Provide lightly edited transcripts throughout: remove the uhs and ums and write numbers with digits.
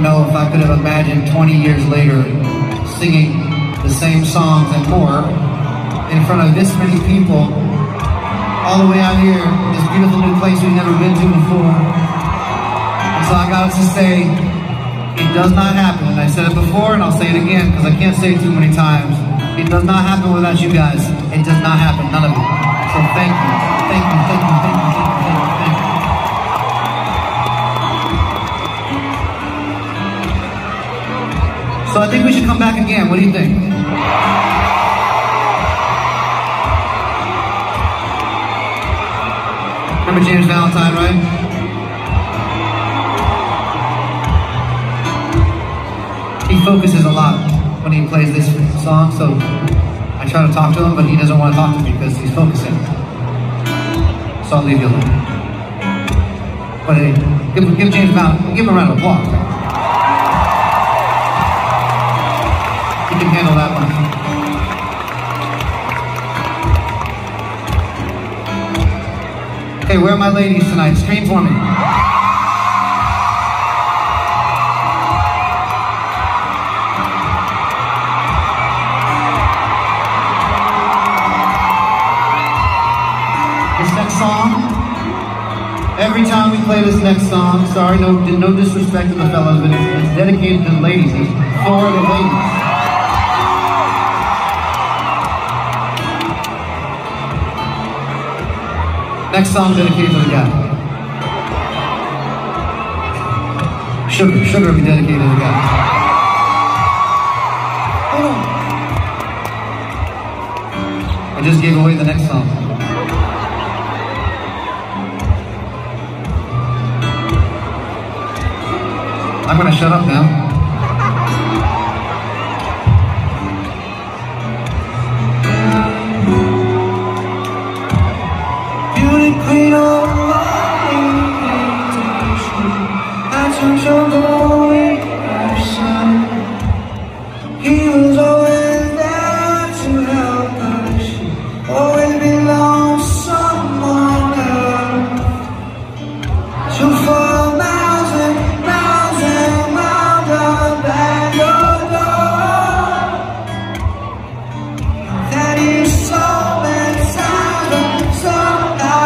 know if I could have imagined 20 years later singing the same songs and more in front of this many people all the way out here in this beautiful new place we've never been to before. And so I got to say, it does not happen. And I said it before and I'll say it again because I can't say it too many times. It does not happen without you guys. It does not happen, none of it. So thank you, thank you, thank you, thank you, thank you, thank you, thank you. So I think we should come back again. What do you think? Remember James Valentine, right? He focuses a lot when he plays this song, so I try to talk to him, but he doesn't want to talk to me because he's focusing. So I'll leave you alone. But hey, give James Valentine, give him a round of applause. He can handle that one. Okay, where are my ladies tonight? Scream for me. This next song, every time we play this next song, sorry, no disrespect to the fellas, but it's dedicated to the ladies. It's for the ladies. Next song dedicated to the guy. Sugar will be dedicated to the guy. Oh. I just gave away the next song. I'm gonna shut up now. Queen of I took your glory, our son. He was always there to help us. Always belonged to someone else. So for miles and miles and miles up at your door, that is so many times, but somehow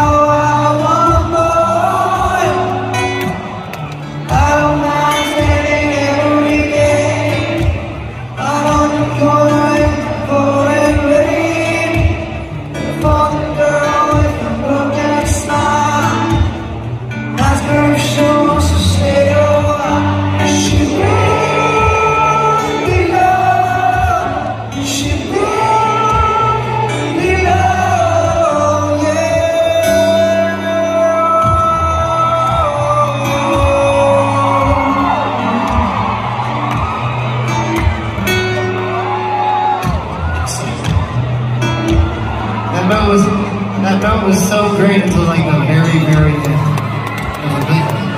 that note was so great until like the very, very end. It was a big one.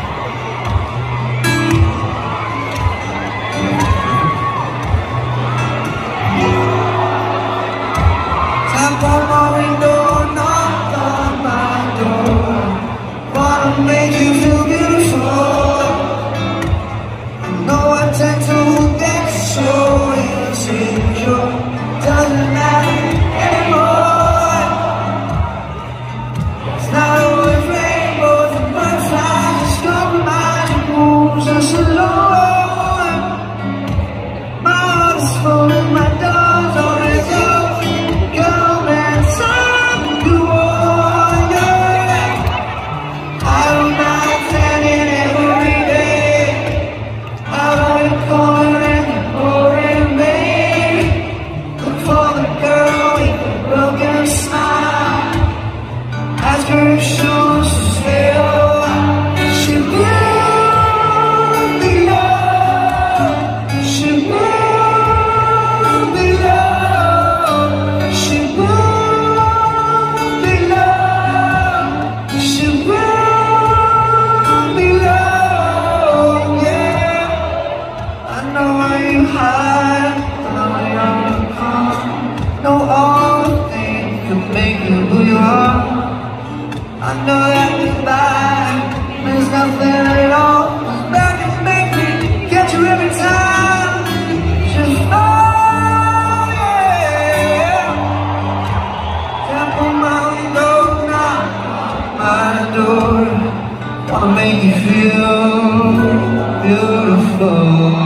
Tap on my window, knock on my door. Wanna make you feel beautiful. I know I tend to get so insecure. Doesn't matter anymore. Not always rainbows and butterflies, just compromise and moves us alone. My heart is full and my door's always open. Come and sign the war, yeah. I don't mind standing every day out on the corner in the pouring rain. Look for the girl with the broken smile. Ask her if she wants to stay a while. She will be loved. She will be loved. She will be loved. She will be loved, yeah. I know why you hide. I know you're calm. Know all the things that make you who you are. I know that goodbye means nothing at all. That can make me floor.